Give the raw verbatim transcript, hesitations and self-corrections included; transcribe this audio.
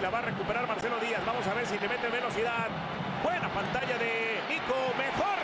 La va a recuperar Marcelo Díaz. Vamos a ver si le mete velocidad. Buena pantalla de Nico. Mejor